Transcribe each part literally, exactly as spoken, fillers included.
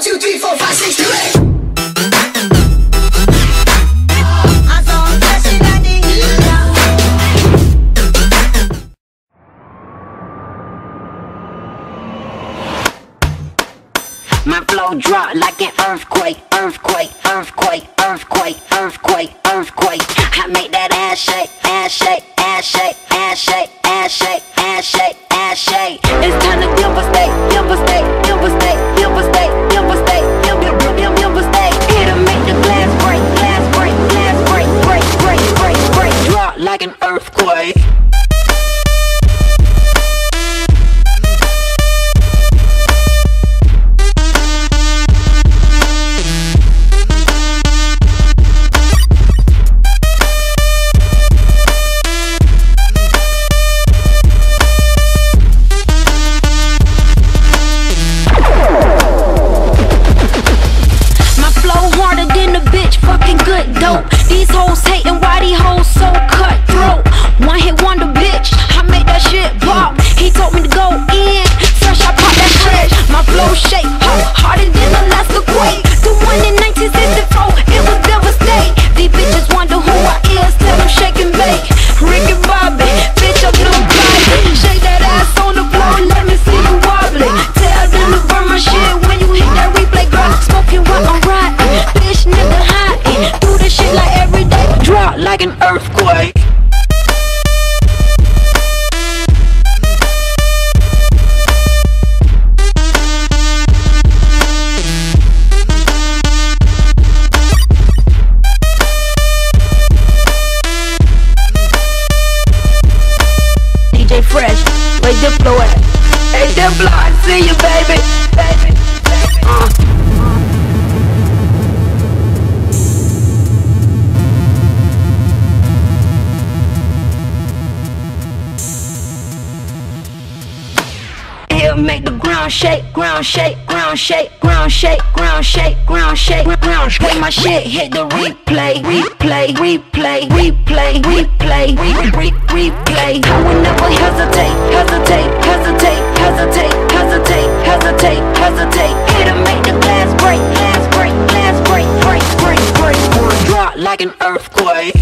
two, three, four, five, six, do it. My flow drop like an earthquake, earthquake, earthquake, earthquake, earthquake, earthquake. I make that ass shake, ass shake, ass shake, ass shake, ass shake, ass shake, ass shake. It's time to devastate, devastate, devastate, devastate, devastate, devastate, devastate. It'll make the glass break, glass break, glass break, break, break, break, break. Drop like an earthquake. These hoes hating, why these hoes so cutthroat? One hit wonder, bitch, I made that shit pop. He told me to go in, fresh I pop that fresh. My flow shake, huh, harder than Alaska quake. The one in nineteen sixty-four, it was devastate. These bitches wonder who I is, tell them shake and bake. Rick and Bobby, bitch up no body. Shake that ass on the floor, let me see you wobbling. Tell them to burn my shit when you hit that replay, girl. Smoking while I'm riding, bitch nigga hiding. Do this shit like every day. Drop like an earthquake. D J Fresh, where Diplo at? Hey Diplo, I see you, baby, baby, baby. Uh. Make the ground shake, ground shake, ground shake, ground shake, ground shake, ground shake, ground shake. Play my shit, hit the replay, replay, replay, replay, replay, replay, replay. I will never hesitate, hesitate, hesitate, hesitate, hesitate, hesitate, hesitate. It'll make the glass break, glass break, glass break, break, break, break. Drop like an earthquake.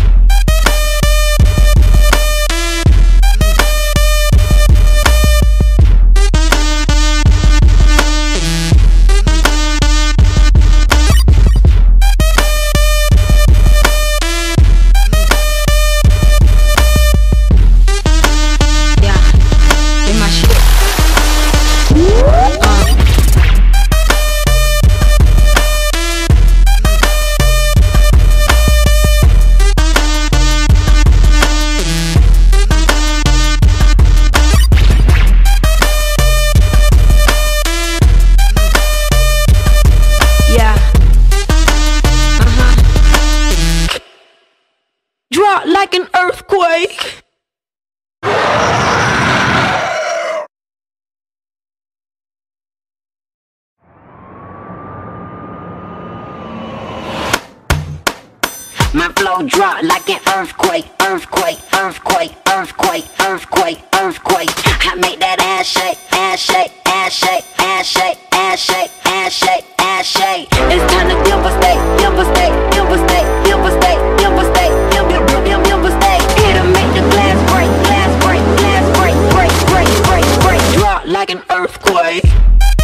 Drop like an earthquake. My flow drop like an earthquake, earthquake, earthquake, earthquake, earthquake, earthquake. I make that ass shake, ass shake, ass shake, ass shake, ass shake, ass shake, ass shake. It's time to devastate, devastate, devastate, devastate, devastate, devastate, devastate. It'll make the glass break, glass break, glass break, break, break, break, break. Drop like an earthquake.